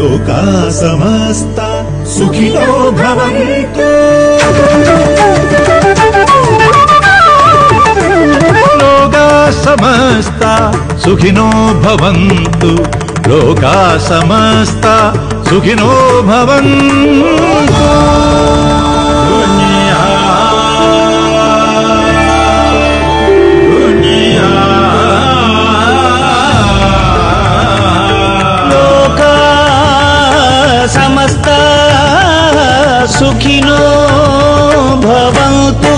लोका समस्ता सुखिनो भवन्तु। लोका समस्ता सुखिनो भवन्तु। लोका समस्ता सुखिनो भवन्तु। समस्ता सुखिनो भवन्तु।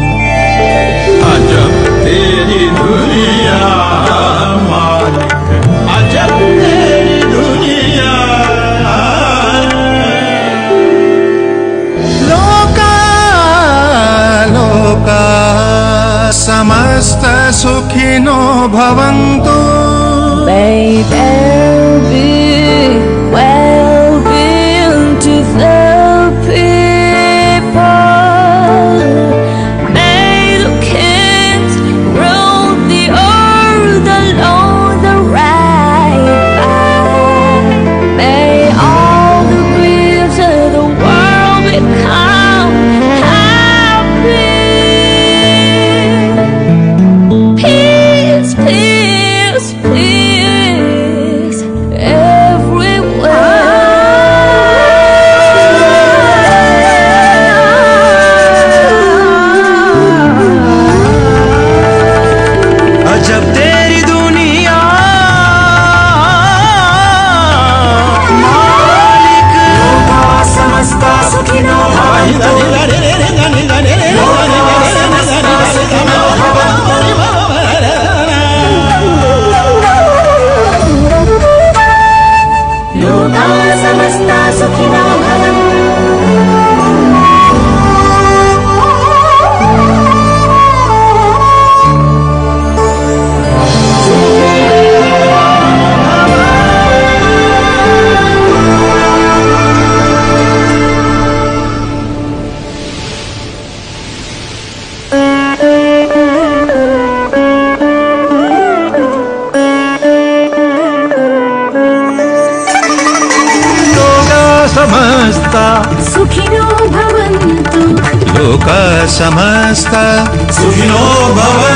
अजब तेरी दुनिया मालिक, अजब तेरी दुनिया। लोका लोका समस्ता सुखिनो भवन्तु। May there be well-being to the people. May the kings rule the earth along the right path. May all the griefs of the world become happy. Peace, peace, peace everywhere. अजब तेरी दुनिया मालिक। लोका समस्ता सुखिनो भवन्तु। लोका समस्ता सुखिनो भवन्तु। समस्ता सुखिनो भवन्तु। लोका समस्ता सुखिनो भवन्तु।